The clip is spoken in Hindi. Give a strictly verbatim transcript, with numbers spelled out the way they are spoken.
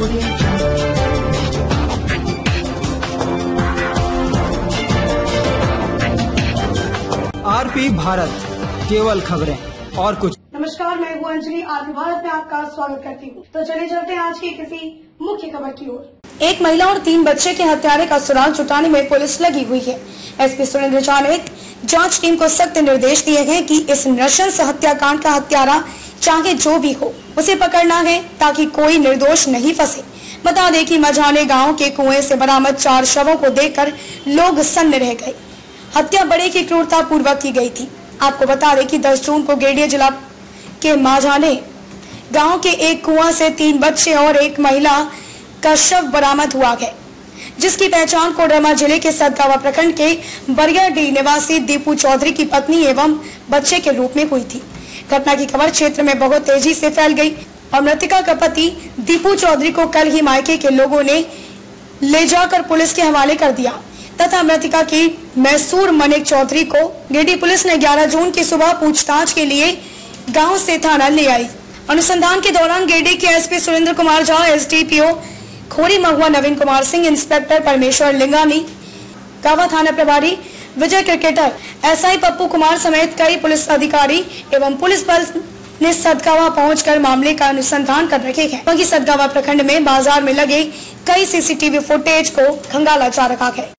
आरपी भारत, केवल खबरें और कुछ। नमस्कार, मैं हूँ अंजलि। आरपी भारत में आपका स्वागत करती हूँ। तो चलिए चलते हैं आज की किसी मुख्य खबर की ओर। एक महिला और तीन बच्चे के हत्यारे का सुराग जुटाने में पुलिस लगी हुई है। एसपी सुरेंद्र झा ने जांच टीम को सख्त निर्देश दिए हैं कि इस नृशंस हत्याकांड का हत्यारा चाहे जो भी हो, उसे पकड़ना है ताकि कोई निर्दोष नहीं फंसे। बता दें कि मझाने गांव के कुएं से बरामद चार शवों को देखकर लोग सन्न रह गए। हत्या बड़े की क्रूरता पूर्वक की गई थी। आपको बता दें कि दस जून को गिरिडीह जिला के माझाने गांव के एक कुआं से तीन बच्चे और एक महिला का शव बरामद हुआ है, जिसकी पहचान कोडरमा जिले के सतगावा प्रखंड के बरियाडीह निवासी दीपू चौधरी की पत्नी एवं बच्चे के रूप में हुई थी। घटना की खबर क्षेत्र में बहुत तेजी से फैल गई और मृतका का पति दीपू चौधरी को कल ही मायके के लोगों ने ले जाकर पुलिस के हवाले कर दिया तथा मृतका की मैसूर मनिक चौधरी को गिरिडीह पुलिस ने ग्यारह जून की सुबह पूछताछ के लिए गांव से थाना ले आई। अनुसंधान के दौरान गिरिडीह के SP Surendra Kumar Jha, SDPO Khori Mahua Naveen Kumar Singh, inspector Parmeshwar Lingani, Kawa थाना प्रभारी विजय क्रिकेटर, एसआई पप्पू कुमार समेत कई पुलिस अधिकारी एवं पुलिस बल ने सतगावा पहुंचकर मामले का अनुसंधान कर रखे हैं। वहीं सतगावा प्रखंड में बाजार में लगे कई सीसीटीवी फुटेज को खंगाला जा रहा है।